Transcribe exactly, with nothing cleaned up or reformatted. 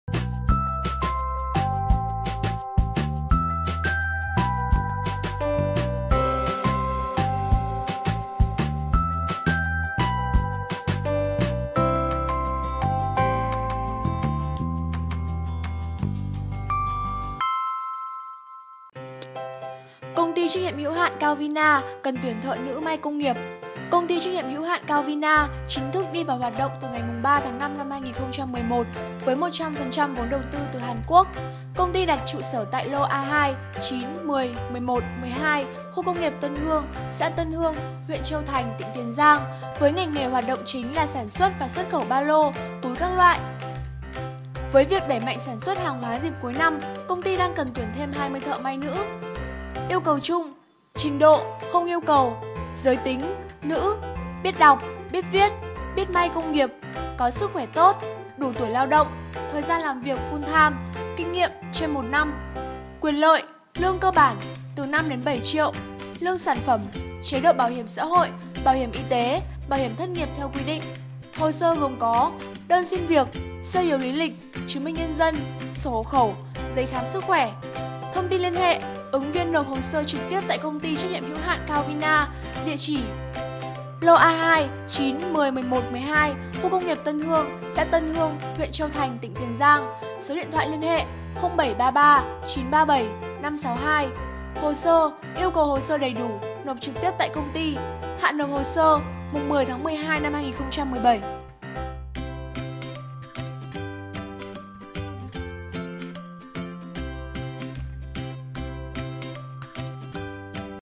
Công ty trách nhiệm hữu hạn Cao-Vina cần tuyển thợ nữ may công nghiệp. Công ty trách nhiệm hữu hạn Cao-Vina chính thức đi vào hoạt động từ ngày ba tháng năm năm hai nghìn không trăm mười một với một trăm phần trăm vốn đầu tư từ Hàn Quốc. Công ty đặt trụ sở tại lô A hai, chín, mười, mười một, mười hai, khu công nghiệp Tân Hương, xã Tân Hương, huyện Châu Thành, tỉnh Tiền Giang, với ngành nghề hoạt động chính là sản xuất và xuất khẩu ba lô, túi các loại. Với việc đẩy mạnh sản xuất hàng hóa dịp cuối năm, công ty đang cần tuyển thêm hai mươi thợ may nữ. Yêu cầu chung: trình độ không yêu cầu, giới tính nữ, biết đọc, biết viết, biết may công nghiệp, có sức khỏe tốt, đủ tuổi lao động, thời gian làm việc full time, kinh nghiệm trên một năm. Quyền lợi: lương cơ bản từ năm đến bảy triệu, lương sản phẩm, chế độ bảo hiểm xã hội, bảo hiểm y tế, bảo hiểm thất nghiệp theo quy định. Hồ sơ gồm có đơn xin việc, sơ yếu lý lịch, chứng minh nhân dân, sổ hộ khẩu, giấy khám sức khỏe. Thông tin liên hệ: ứng viên nộp hồ sơ trực tiếp tại công ty trách nhiệm hữu hạn Cao-Vina, địa chỉ lô A hai, chín, mười, mười một, mười hai, khu công nghiệp Tân Hương, xã Tân Hương, huyện Châu Thành, tỉnh Tiền Giang. Số điện thoại liên hệ không bảy ba ba chín ba bảy năm sáu hai. Hồ sơ: yêu cầu hồ sơ đầy đủ, nộp trực tiếp tại công ty. Hạn nộp hồ sơ mùng mười tháng mười hai năm hai nghìn không trăm mười bảy.